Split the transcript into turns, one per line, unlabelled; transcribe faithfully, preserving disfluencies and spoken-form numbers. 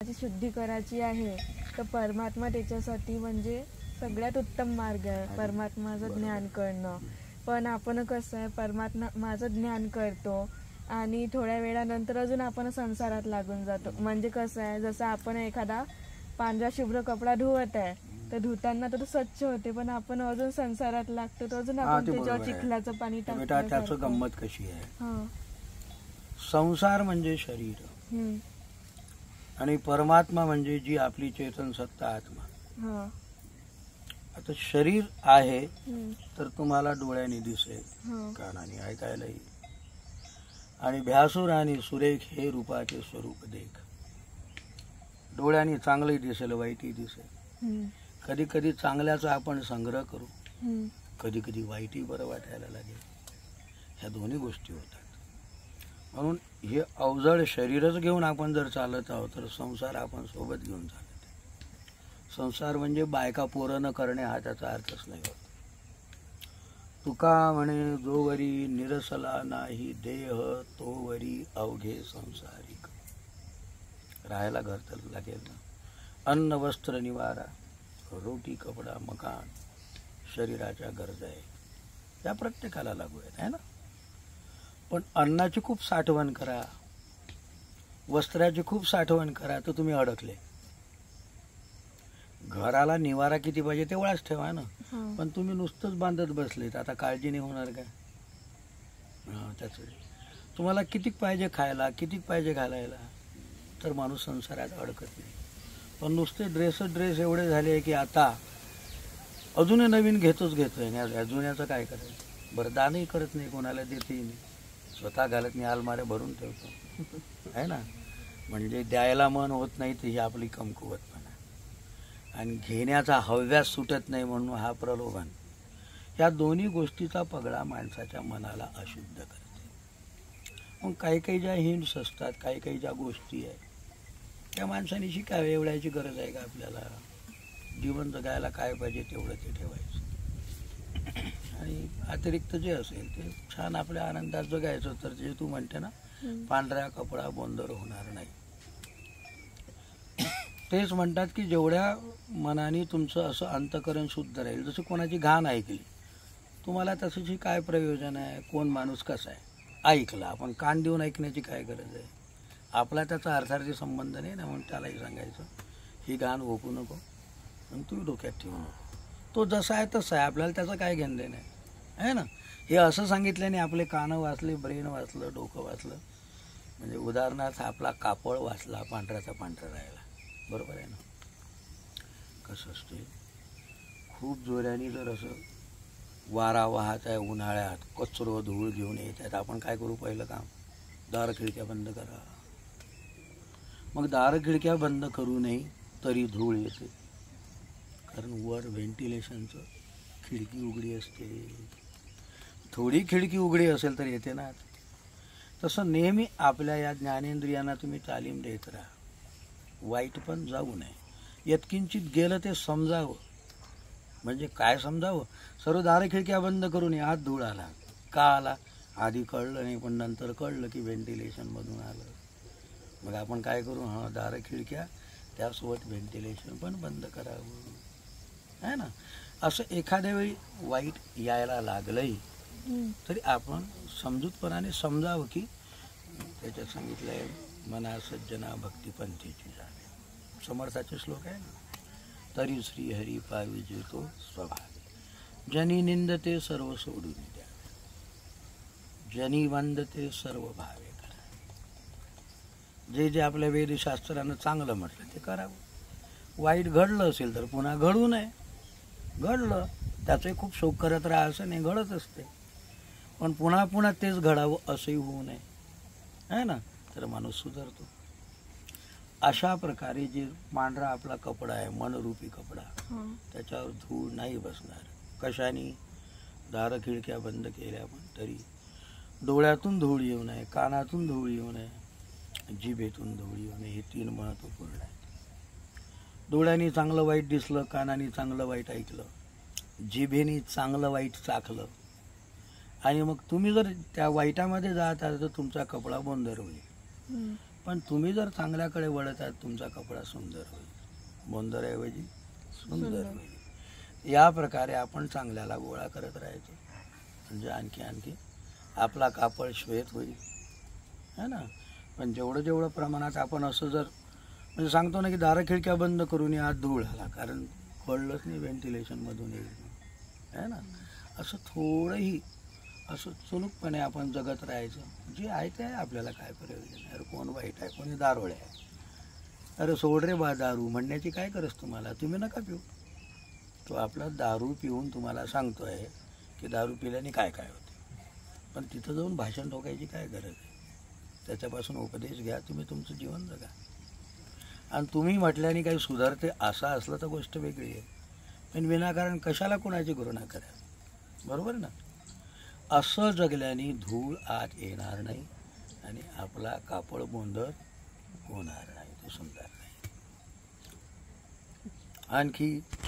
शुद्धी करायची आहे तर परमात्मा त्याच्यासाठी म्हणजे सगळ्यात उत्तम मार्ग आहे परमात्माचं ज्ञान करणं. पण आपण कसं आहे परमात्मा माझं ज्ञान करतो आणि थोड्या वेळानंतर अजून आपण संसारात लागून जातो. म्हणजे कसं आहे जसं आपण एखादा पांढरा शुभ्र कपडा धुवत आहे तर धुताना तर स्वच्छ होते पण आपण अजून संसारात लागतो तर अजून आपण त्याच्यावर चिखलाचं पाणी टाकतो.
त्याचं गंमत कशी आहे, संसार म्हणजे शरीर आणि परमात्मा म्हणजे जी आपली चेतन सत्ता आत्मा. आता शरीर आहे तर तुम्हाला डोळ्याने दिसेल, कानाने ऐकायला येईल आणि भ्यासूर आणि सुरेख हे रूपाचे स्वरूप देख. डोळ्याने चांगलंही दिसेल वाईटही दिसेल. कधी कधी चांगल्याचा आपण संग्रह करू, कधी कधी वाईटही बरं वाटायला लागेल. ह्या दोन्ही गोष्टी होतात. म्हणून हे अवजड शरीरच घेऊन आपण जर चालत आहोत तर संसार आपण सोबत घेऊन चालत. संसार म्हणजे बायका पोरं न करणे हा त्याचा अर्थच नाही होत. तुका म्हणे जोवरी निरसला नाही देह तोवरी अवघे संसारिक. राहायला घर तर लागेल ना. अन्न वस्त्र निवारा रोटी कपडा मकान शरीराच्या गरजा आहे त्या प्रत्येकाला लागू आहेत आहे ना. पण अन्नाची खूप साठवण करा, वस्त्राची खूप साठवण करा तर तुम्ही अडकले. घराला निवारा किती पाहिजे तेवढाच ठेवा ना. पण तुम्ही नुसतंच बांधत बसलेत आता काळजी नाही होणार काय. हां त्याच तुम्हाला कितीक पाहिजे खायला कितीक पाहिजे घालायला तर माणूस संसारात अडकत नाही. पण नुसते ड्रेस ड्रेस एवढे झाले की आता अजूनही नवीन घेतोच घेतोय. जुन्याचं काय करायचं. बरं दानही करत नाही, कोणाला देतही नाही, स्वतः घालत नाही, अलमाऱ्या भरून ठेवतो आहे ना. म्हणजे द्यायला मन होत नाही तर ही आपली कमकुवतपणा. आणि घेण्याचा हव्यास सुटत नाही म्हणून हा प्रलोभन. या दोन्ही गोष्टीचा पगडा माणसाच्या मनाला अशुद्ध करते. मग काही काही ज्या हिंट्स असतात, काही काही ज्या गोष्टी आहेत त्या माणसाने शिकावे. एवढ्याची गरज आहे का आपल्याला. जीवन जगायला काय पाहिजे तेवढं ते ठेवायचं आणि अतिरिक्त जे असेल ते छान आपल्या आनंदात जगायचं. तर जे तू म्हणते ना पांढरा कपडा बोंदर होणार नाही. तेच म्हणतात की जेवढ्या मनाने तुमचं असं अंतःकरण शुद्ध राहील. जसं कोणाची घाण ऐकली तुम्हाला तसंची काय प्रयोजन आहे. कोण माणूस कसा आहे ऐकला, आपण कान देऊन ऐकण्याची काय गरज आहे. आपला त्याचा अर्थार्थी संबंध नाही ना. म्हणून त्यालाही सांगायचं ही घाण ओकू नको आणि तू डोक्यात ठेवू नको. तो जसा आहे तसा आहे, आपल्याला त्याचं काय घेणं देणं आहे आहे ना. हे असं सांगितल्याने आपले कानं वाचले, ब्रेन वाचलं, डोकं वाचलं. म्हणजे उदाहरणार्थ आपला कापड वाचला, पांढऱ्याचा पांढरा राहिला. बरोबर आहे ना. कसं असते खूप जोराने जर असं वारा वाहत आहे उन्हाळ्यात, कचरो धूळ घेऊन येत आहेत, आपण काय करू. पहिलं काम दार खिडक्या बंद करा. मग दार खिडक्या बंद करू नये तरी धूळ येते, कारण वर व्हेंटिलेशनचं खिडकी उघडी असते. थोडी खिडकी उघडी असेल तर येते ना. तसं नेहमी आपल्या या ज्ञानेंद्रियांना तुम्ही तालीम देत राहा. वाईट पण जाऊ नये. यत्किंचित गेलं ते समजावं. म्हणजे काय समजावं. सर्व दार खिडक्या बंद करून आत धूळ आला. का आला आधी कळलं नाही, पण नंतर कळलं की व्हेंटिलेशनमधून आलं. मग आपण काय करू. हां दार खिडक्या त्यासोबत व्हेंटिलेशन पण बंद करावं आहे ना. असं एखाद्या वेळी वाईट यायला लागलंही तरी आपण समजूतपणाने समजावं की त्याच्यात सांगितलं आहे मना सज्जना भक्तिपंथीची जाणे. समर्थाचे श्लोक आहे ना. तरी श्रीहरी पाविजे तो स्वभाव जनी निंदते सर्व सोडून द्यावे, जनी वंदते सर्व भावे करा. जे जे आपल्या वेदशास्त्रानं चांगलं म्हटलं ते करावं. वाईट घडलं असेल तर पुन्हा घडू नये. घडलं त्याचंही खूप शोक करत राहा असं नाही, घडत असते. पण पुन्हा पुन्हा तेच घडावं असंही होऊ नये आहे ना. तर माणूस सुधारतो. अशा प्रकारे जे पांढरा आपला कपडा आहे मनरूपी कपडा त्याच्यावर धूळ नाही बसणार. कशाने. दार खिडक्या बंद केल्या पण तरी डोळ्यातून धूळ येऊ नये, कानातून धूळ येऊ नये, जिभेतून धूळ येऊ नये. हे तीन महत्त्वपूर्ण आहेत. डोळ्यांनी चांगलं वाईट दिसलं, कानाने चांगलं वाईट ऐकलं, जिभेने चांगलं वाईट चाखलं आणि मग तुम्ही जर त्या वाईटामध्ये जात आहात तर तुमचा कपडा बोंदर होईल. पण तुम्ही जर चांगल्याकडे वळत आहात तुमचा कपडा सुंदर होईल, बोंदरऐवजी सुंदर होईल. या प्रकारे आपण चांगल्याला गोळा करत राहायचो, म्हणजे आणखी आणखी आपला कापड श्वेत होईल, है ना. पण जेवढं जेवढं प्रमाणात आपण असं जर म्हणजे सांगतो ना की दारं खिडक्या बंद करून आत धूळ आला, कारण कळलंच नाही व्हेंटिलेशनमधून येईल, है ना. असं थोडंही असं चुनुकपणे आपण जगत राहायचं. जे आहे ते आहे, आपल्याला काय प्रयोजन आहे. अरे कोण वाईट आहे, कोणी दारोळे आहे, अरे सोड रे बा दारू म्हणण्याची काय गरज तुम्हाला, तुम्ही नका पिऊ. तो आपला दारू पिऊन तुम्हाला सांगतो आहे की दारू पिल्याने काय काय होते, पण तिथं जाऊन भाषण ठोकायची काय गरज आहे. त्याच्यापासून उपदेश घ्या, तुम्ही तुमचं जीवन जगा. आणि तुम्ही म्हटल्याने काही सुधारते असं असलं तर गोष्ट वेगळी आहे, पण विनाकारण कशाला कोणाची घृणा करा, बरोबर ना. असं जगल्याने धूळ आत येणार नाही आणि आपला कापड बोंदर होणार नाही, तो सुंदर नाही. आणखी